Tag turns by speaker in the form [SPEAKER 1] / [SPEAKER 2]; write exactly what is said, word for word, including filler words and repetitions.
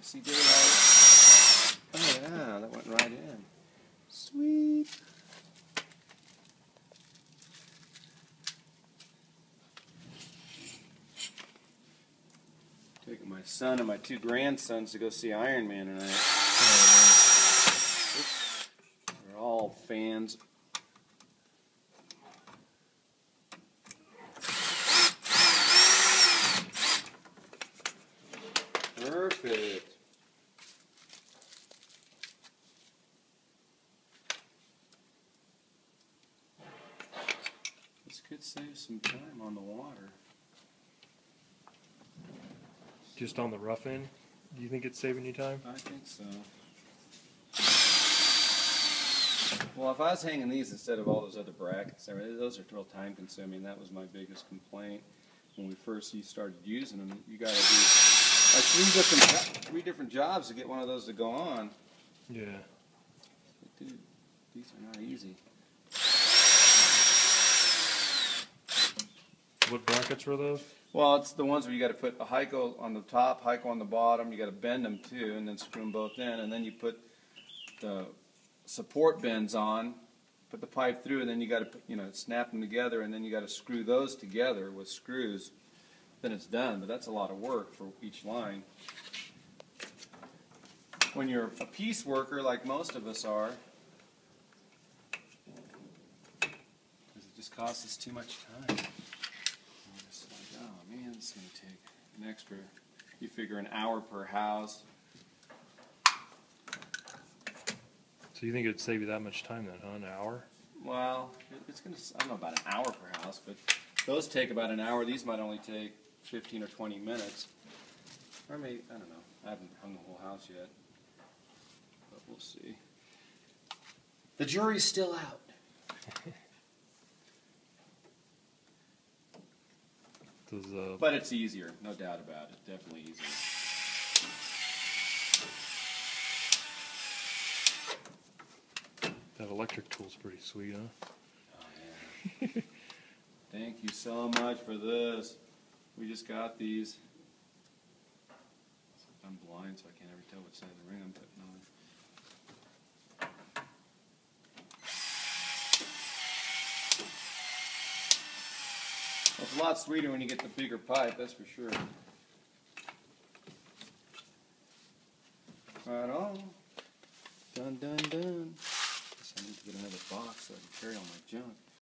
[SPEAKER 1] see daylight. Oh yeah, that went right in. Sweet. Taking my son and my two grandsons to go see Iron Man tonight. Oops. They're all fans. Perfect. This could save some time on the water.
[SPEAKER 2] Just on the rough end? Do you think it's saving you time?
[SPEAKER 1] I think so. Well, if I was hanging these instead of all those other brackets, I mean, those are real time consuming. That was my biggest complaint when we first started using them. You got to do like three different three different jobs to get one of those to go on.
[SPEAKER 2] Yeah.
[SPEAKER 1] But dude, these are not easy.
[SPEAKER 2] What brackets were those?
[SPEAKER 1] Well, it's the ones where you got to put a hyco on the top, hyco on the bottom. You got to bend them too, and then screw them both in, and then you put the support bends on, put the pipe through, and then you got to put, you know, snap them together, and then you got to screw those together with screws. Then it's done. But that's a lot of work for each line. When you're a piece worker, like most of us are, because it just costs us too much time. Oh man, it's going to take an extra, you figure an hour per house.
[SPEAKER 2] So you think it would save you that much time then, huh? An hour?
[SPEAKER 1] Well, it's going to, I don't know about an hour per house, but those take about an hour. These might only take fifteen or twenty minutes. Or maybe, I don't know. I haven't hung the whole house yet. But we'll see. The jury's still out.
[SPEAKER 2] Does, uh,
[SPEAKER 1] but it's easier, no doubt about it. Definitely easier.
[SPEAKER 2] That electric tool's pretty sweet, huh?
[SPEAKER 1] Oh, yeah. Thank you so much for this. We just got these. I'm blind, so I can't ever tell which side of the ring I'm putting on. Well, it's a lot sweeter when you get the bigger pipe, that's for sure. Right on. Done, done, done. Guess I need to get another box so I can carry all my junk.